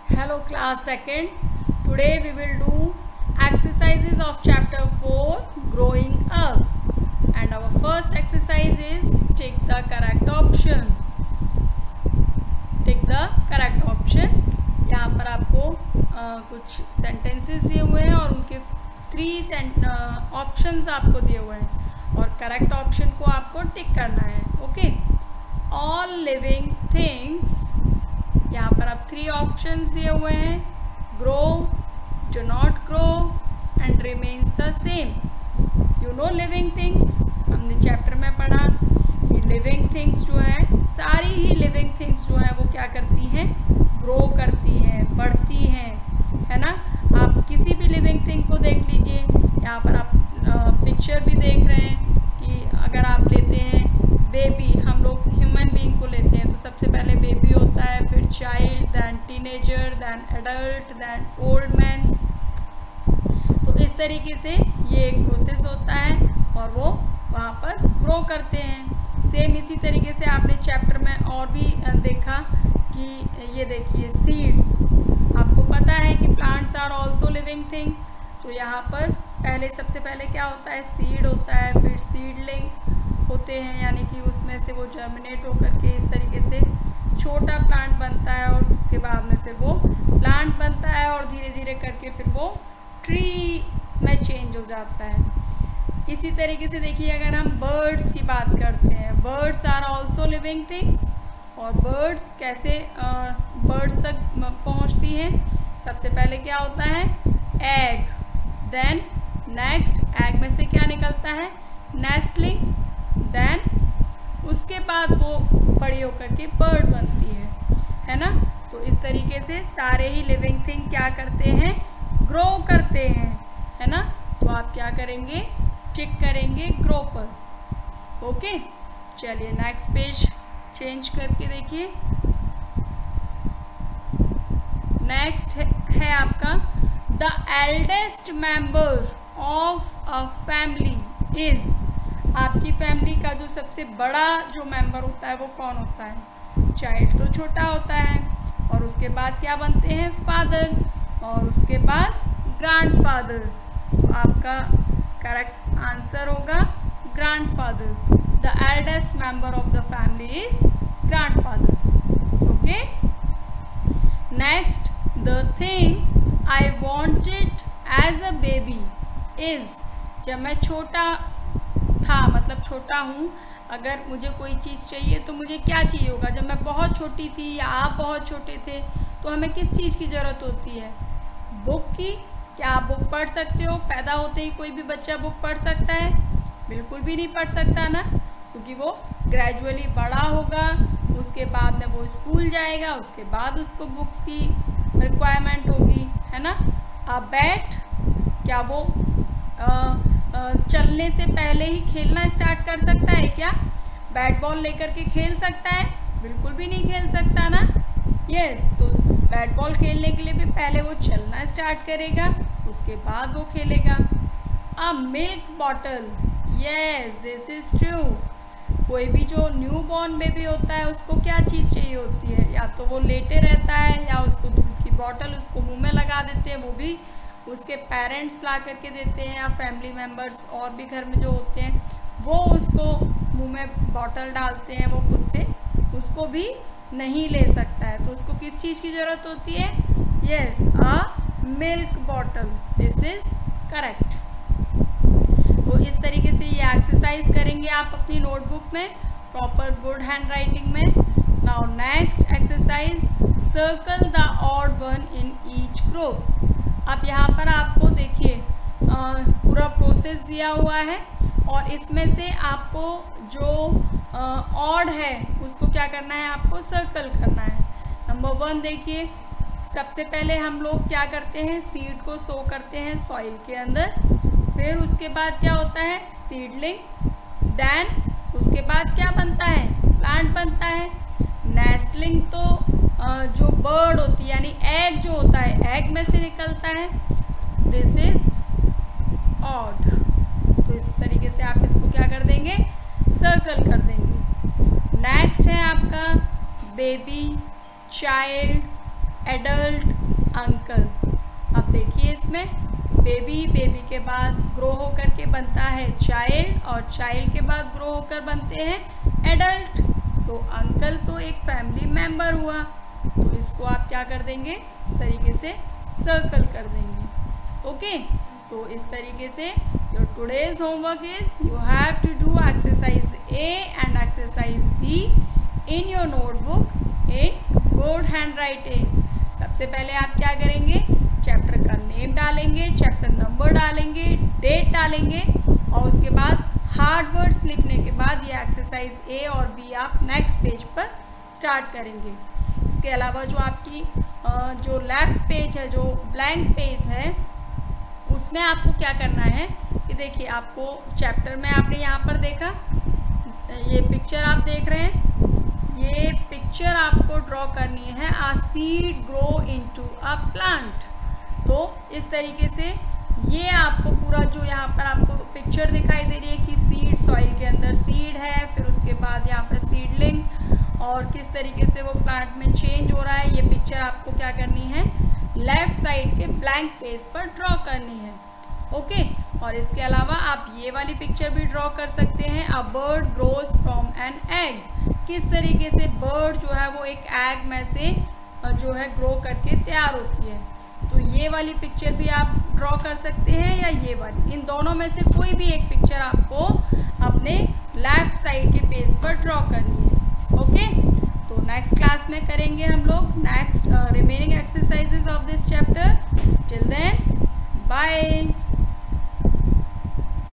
Hello class 2nd. Today we will do exercises of chapter 4 growing up, and our first exercise is take the correct option. Take the correct option. यहाँ पर आपको कुछ sentences दिए हुए हैं और उनके 3 options आपको दिए हुए हैं और correct option को आपको टिक करना है. ओके, all living things, यहाँ पर आप 3 ऑप्शंस दिए हुए हैं, grow, do not grow and remains the same. You know living things, हमने चैप्टर में पढ़ा कि लिविंग थिंग्स जो हैं, सारी ही लिविंग थिंग्स जो हैं वो क्या करती हैं, ग्रो करती हैं, बढ़ती हैं, है ना. आप किसी भी लिविंग थिंग को देख लीजिए, यहाँ पर आप पिक्चर भी देख रहे हैं कि अगर आप लेते हैं बेबी, हम लोग ह्यूमन बीइंग को लेते हैं तो सबसे पहले बेबी होता है, फिर child, then teenager, then adult, then old man. तो इस तरीके से ये एक प्रोसेस होता है और वो वहाँ पर ग्रो करते हैं. सेम इसी तरीके से आपने चैप्टर में और भी देखा कि ये देखिए सीड. आपको पता है कि plants are also living thing. तो यहाँ पर पहले सबसे पहले क्या होता है, सीड होता है, फिर सीडलिंग होते हैं, यानी कि उसमें से वो जर्मिनेट होकर के इस तरीके से छोटा प्लांट बनता है और उसके बाद में फिर वो प्लांट बनता है और धीरे धीरे करके फिर वो ट्री में चेंज हो जाता है. इसी तरीके से देखिए, अगर हम बर्ड्स की बात करते हैं, birds are also living things. और बर्ड्स कैसे बर्ड्स तक पहुंचती हैं, सबसे पहले क्या होता है, एग, देन नेक्स्ट एग में से क्या निकलता है, नेस्टलिंग, देन उसके बाद वो बड़ी होकर के बर्ड बनती है ना. तो इस तरीके से सारे ही लिविंग थिंग क्या करते हैं, ग्रो करते हैं, है ना. तो आप क्या करेंगे, टिक करेंगे ग्रो पर. ओके, चलिए नेक्स्ट पेज चेंज करके देखिए. नेक्स्ट है आपका, the eldest member of a family is. आपकी फैमिली का जो सबसे बड़ा जो मेंबर होता है वो कौन होता है, चाइल्ड तो छोटा होता है और उसके बाद क्या बनते हैं, फादर, और उसके बाद ग्रैंडफादर. तो आपका करेक्ट आंसर होगा grandfather. The eldest member of the family is grandfather. Okay, next, the thing I wanted as a baby is. जब मैं छोटा था, मतलब छोटा हूँ, अगर मुझे कोई चीज़ चाहिए तो मुझे क्या चाहिए होगा. जब मैं बहुत छोटी थी या आप बहुत छोटे थे तो हमें किस चीज़ की ज़रूरत होती है, बुक की. क्या आप बुक पढ़ सकते हो, पैदा होते ही कोई भी बच्चा बुक पढ़ सकता है, बिल्कुल भी नहीं पढ़ सकता ना, क्योंकि वो ग्रेजुअली बड़ा होगा, उसके बाद में वो स्कूल जाएगा, उसके बाद उसको बुक्स की रिक्वायरमेंट होगी, है ना. आप बैट, क्या वो चलने से पहले ही खेलना स्टार्ट कर सकता है क्या, बैट बॉल लेकर के खेल सकता है, बिल्कुल भी नहीं खेल सकता ना. यस, तो बैट बॉल खेलने के लिए भी पहले वो चलना स्टार्ट करेगा, उसके बाद वो खेलेगा. A milk bottle, yes this is true. कोई भी जो न्यू बॉर्न बेबी होता है उसको क्या चीज़ चाहिए होती है, या तो वो लेटे रहता है या उसको दूध की बॉटल उसको मुंह में लगा देते हैं, वो भी उसके पेरेंट्स ला करके देते हैं, या फैमिली मेम्बर्स और भी घर में जो होते हैं वो उसको मुंह में बॉटल डालते हैं, वो खुद से उसको भी नहीं ले सकता है. तो उसको किस चीज़ की ज़रूरत होती है, yes a milk bottle. This is correct. तो इस तरीके से ये एक्सरसाइज करेंगे आप अपनी नोटबुक में, प्रॉपर गुड हैंड राइटिंग में. Now next exercise, circle the odd one in each group. अब यहाँ पर आपको देखिए पूरा प्रोसेस दिया हुआ है और इसमें से आपको जो ऑड है उसको क्या करना है, आपको सर्कल करना है. नंबर 1 देखिए, सबसे पहले हम लोग क्या करते हैं, सीड को सो करते हैं सॉइल के अंदर, फिर उसके बाद क्या होता है, सीडलिंग, देन उसके बाद क्या बनता है, प्लांट बनता है. नेस्टलिंग तो जो बर्ड होती है, यानी एग जो होता है, एग में से निकलता है. This is odd. तो इस तरीके से आप इसको क्या कर देंगे, सर्कल कर देंगे. नेक्स्ट है आपका बेबी, चाइल्ड, एडल्ट, अंकल। अब देखिए इसमें बेबी, बेबी के बाद ग्रो होकर के बनता है चाइल्ड, और चाइल्ड के बाद ग्रो होकर बनते हैं एडल्ट। तो अंकल तो एक फैमिली मेंबर हुआ, तो इसको आप क्या कर देंगे, इस तरीके से सर्कल कर देंगे। ओके, तो इस तरीके से your today's homework is you have to do exercise A and exercise B in your notebook in good handwriting. सबसे पहले आप क्या करेंगे, चैप्टर का नेम डालेंगे, चैप्टर नंबर डालेंगे, डेट डालेंगे, और उसके बाद हार्ड वर्ड्स लिखने के बाद ये एक्सरसाइज ए और बी आप नेक्स्ट पेज पर स्टार्ट करेंगे। इसके अलावा जो आपकी जो लेफ्ट पेज है, जो ब्लैंक पेज है, उसमें आपको क्या करना है कि देखिए आपको चैप्टर में आपने यहाँ पर देखा, ये पिक्चर आप देख रहे हैं, ये पिक्चर आपको ड्रॉ करनी है a seed grow into a plant. तो इस तरीके से ये आपको पूरा जो यहाँ पर आपको पिक्चर दिखाई दे रही है कि सीड, सॉइल के अंदर सीड है, फिर उसके बाद यहाँ पर सीडलिंग, और किस तरीके से वो प्लांट में चेंज हो रहा है, ये पिक्चर आपको क्या करनी है, लेफ्ट साइड के ब्लैंक पेज पर ड्रॉ करनी है। ओके, और इसके अलावा आप ये वाली पिक्चर भी ड्रॉ कर सकते हैं, a bird grows from an egg. किस तरीके से बर्ड जो है वो एक एग में से जो है ग्रो करके तैयार होती है। तो ये वाली पिक्चर भी आप ड्रॉ कर सकते हैं, या ये वाली, इन दोनों में से कोई भी एक पिक्चर आपको अपने लेफ्ट साइड के पेज पर ड्रॉ करनी है। ओके, तो नेक्स्ट क्लास में करेंगे हम लोग next remaining exercises of this chapter. Till then bye.